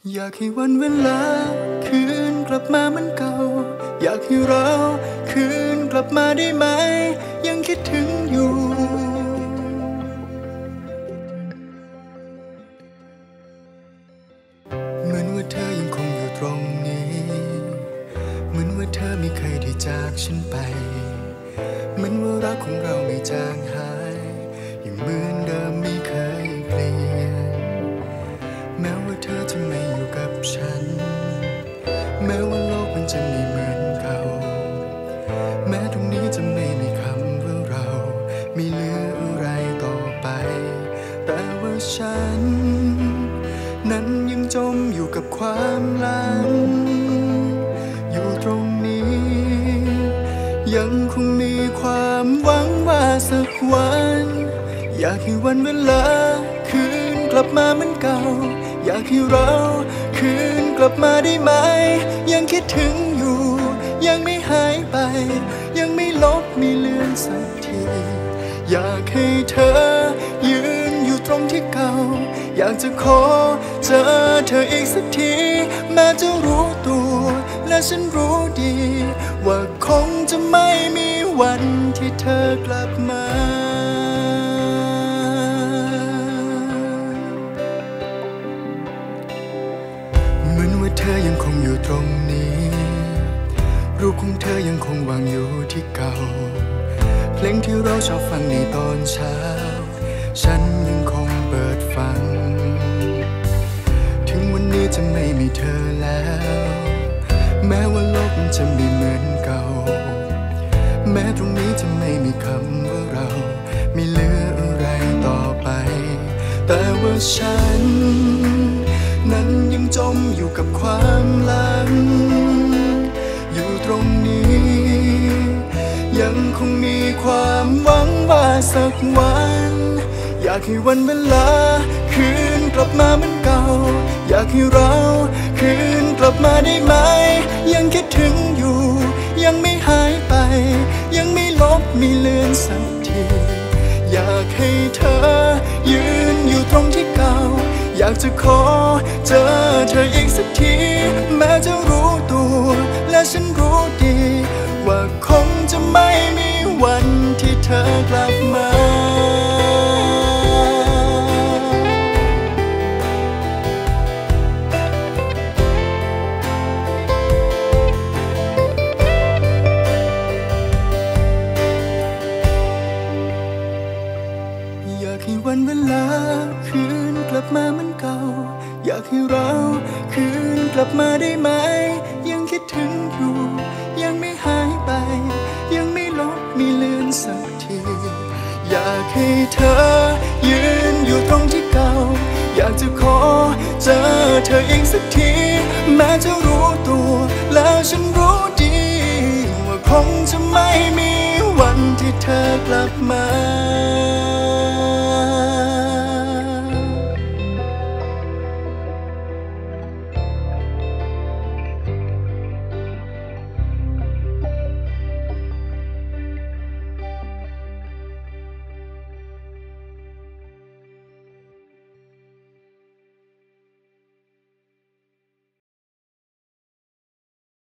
อยากให้วันเวลาคืนกลับมาเหมือนเก่าอยากให้เราคืนกลับมาได้ไหมยังคิดถึงอยู่เหมือนว่าเธอยังคงอยู่ตรงนี้เหมือนว่าเธอไม่เคยได้จากฉันไปเหมือนว่ารักของเราไม่จางหายยังเหมือนเดิมไม่เคยเปลี่ยนแม้ว่าเธอจะไม่อยู่กับฉันแม้ว่าโลกมันจะไม่เหมือนเก่าแม้ตรงนี้จะไม่มีคำว่าเราไม่เหลืออะไรต่อไปแต่ว่าฉันนั้นยังจมอยู่กับความหลังอยู่ตรงนี้ยังคงมีความหวังว่าสักวันอยากให้วันเวลาคืนกลับมาเหมือนเก่าอยากให้เราคืนกลับมาได้ไหมยังคิดถึงอยู่ยังไม่หายไปยังไม่ลบไม่เลือนสักทีอยากให้เธอยืนอยู่ตรงที่เก่าอยากจะขอเจอเธออีกสักทีแม้จะรู้ตัวและฉันรู้ดีว่าคงจะไม่มีวันที่เธอกลับมาเหมือนว่าเธอยังคงอยู่ตรงนี้รูปของเธอยังคงวางอยู่ที่เก่าเพลงที่เราชอบฟังในตอนเช้าฉันยังคงเปิดฟังถึงวันนี้จะไม่มีเธอแล้วแม้ว่าโลกมันจะไม่เหมือนเก่าแม้ตรงนี้จะไม่มีคำว่าเราไม่เหลืออะไรต่อไปแต่ว่าฉันนั้นยังจมอยู่กับความหลังอยู่ตรงนี้ยังคงมีความหวังว่าสักวันอยากให้วันเวลาคืนกลับมาเหมือนเก่าอยากให้เราคืนกลับมาได้ไหมยังคิดถึงอยู่ยังไม่หายไปยังไม่ลบไม่เลือนสักทีอยากให้เธอยืนอยู่ตรงที่เก่าอยากจะขอเจอเธออีกสักทีแม้จะรู้ตัวและฉันรู้ดีว่าคงจะไม่มีวันที่เธอกลับมาอยากให้วันเวลาคืนกลับมาเหมือนเก่าอยากให้เราคืนกลับมาได้ไหมยังคิดถึงอยู่ยังไม่หายไปยังไม่ลบไม่เลือนสักทีอยากให้เธอยืนอยู่ตรงที่เก่าอยากจะขอเจอเธออีกสักทีแม้จะรู้ตัวแล้วฉันรู้ดีว่าคงจะไม่มีวันที่เธอกลับมา